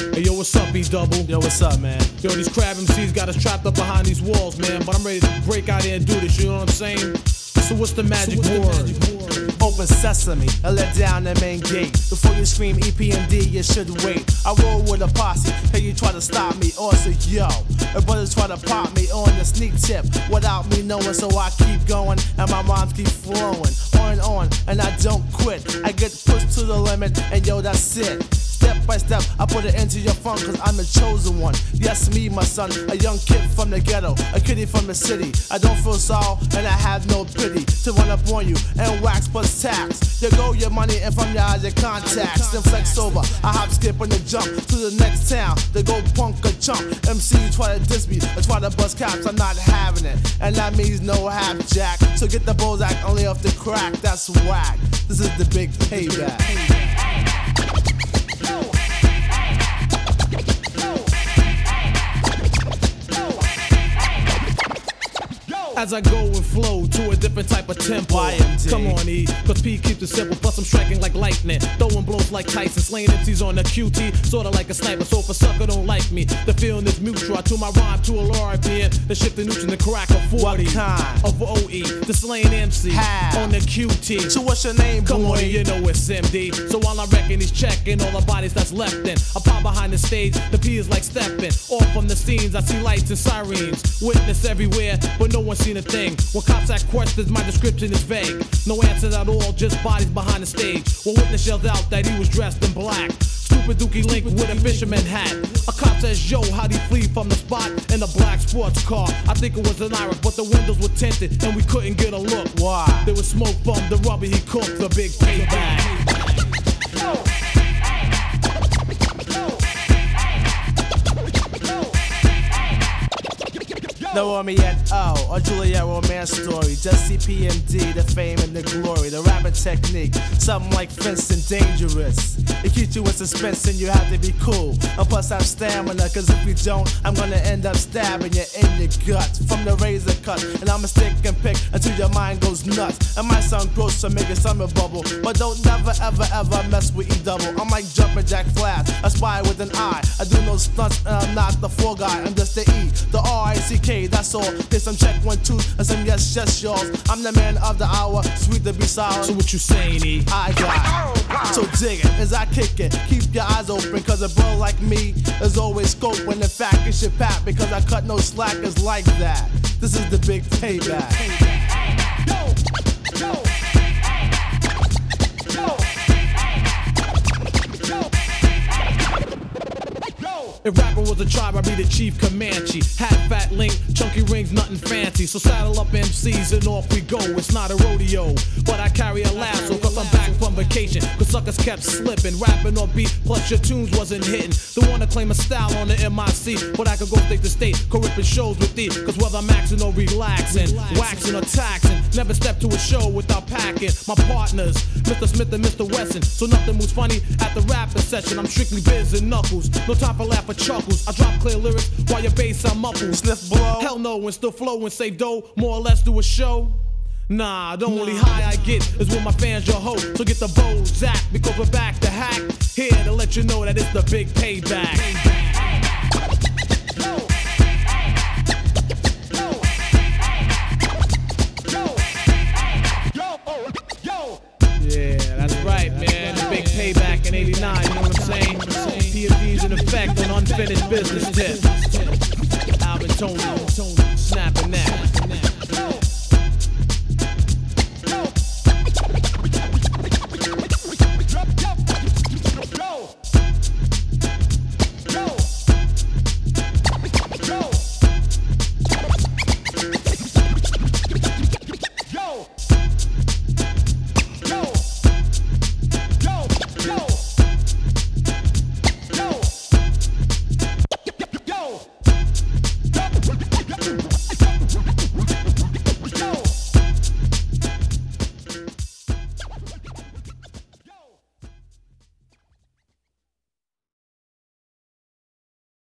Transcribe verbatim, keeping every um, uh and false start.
Hey, yo, what's up, E-Double? Yo, what's up, man? Yo, these crab M Cs got us trapped up behind these walls, man. But I'm ready to break out here and do this, you know what I'm saying? So what's the magic so what's word? The magic word? Open sesame and let down the main gate. Before you scream E P M D, you should wait. I roll with a posse, hey, you try to stop me, or say yo. My brothers try to pop me on the sneak tip without me knowing, so I keep going and my rhymes keep flowing. On and on, and I don't quit. I get pushed to the limit, and yo, that's it. Step by step, I put it into your funk, cause I'm the chosen one. Yes, me, my son, a young kid from the ghetto, a kiddie from the city. I don't feel sorrow, and I have no pity to run up on you and wax plus tax. You go your money, and from your eyes, your contacts. Then flex over, I hop, skip, and then jump to the next town. They go punk or chump. M C try to diss me, or try to bust caps, I'm not having it. And that means no half jack. So get the Bozak, only off the crack, that's whack. This is the big payback. As I go and flow to a different type of tempo. Y M D. Come on, E, cause P keeps it simple. Plus I'm striking like lightning, throwing blows like Tyson, slaying M Cs on the Q T, sorta like a sniper. So if a sucker don't like me, the feeling is mutual. I tune my rhyme to a low R P M, then shift the nutrient to crack a forty. What kind? Of O E, the slaying M C. How? On the Q T. So what's your name, Come boy? on, you know it's M D. So while I'm wrecking, he's checking all the bodies that's left in. I pop behind the stage, the P is like stepping. Off from the scenes, I see lights and sirens. Witness everywhere, but no one seen a thing. When cops ask questions, my description is vague. No answers at all, just bodies behind the stage. When witness yells out that he was dressed in black. Stupid dookie link with a fisherman hat. A cop says, yo, how'd he flee from the spot in a black sports car? I think it was an Erick, but the windows were tinted and we couldn't get a look. Why? There was smoke from the rubber he cooked, the Big Payback. No Romeo at oh, or Juliet romance story. Just C P M D, the fame and the glory, the rapping technique, something like fencing dangerous. It keeps you in suspense and you have to be cool. And plus have stamina, cause if you don't, I'm gonna end up stabbing you in your guts from the razor cut. And I'ma stick and pick until your mind goes nuts. And my sound gross, so make a summer bubble. But don't never ever ever mess with E-Double. I'm like Jumpin' Jack Flash, a spy with an eye. I do no stunts and I'm not the four guy, I'm just the E, the R I C K. That's all. There's some check one, two, and some yes, yes, y'all. I'm the man of the hour, sweet to be sour. So what you saying, E? I got. So dig it as I kick it. Keep your eyes open, cause a bro like me is always scope. When in fact it should pat, because I cut no slackers like that. This is the Big Payback. Yo, yo. If rapper was a tribe, I'd be the chief Comanche. Hat, fat link, chunky rings, nothing fancy. So saddle up M Cs and off we go. It's not a rodeo, but I carry a lasso, cause I'm back from vacation. Cause suckers kept slipping, rapping on beat, plus your tunes wasn't hitting. They wanna claim a style on the M I C, but I could go state to state, go ripping shows with these. Cause whether I'm maxing or relaxing, waxing or taxing, never step to a show without packing my partners, Mister Smith and Mister Wesson. So nothing moves funny at the rapping session. I'm strictly biz and knuckles, no time for laugh or chuckles. I drop clear lyrics while your bass I'm muffled. Sniff blow. Hell no, and still flow and save dough, more or less do a show. Nah, the only high I get is when my fans your hoe. So get the Bozak, because we're back to hack. Here to let you know that it's the Big Payback. Yeah, that's right, man. The Big Payback in eighty-nine, you know what I'm saying? P M D's in effect on unfinished business tip. Alvin Tony, snapping that.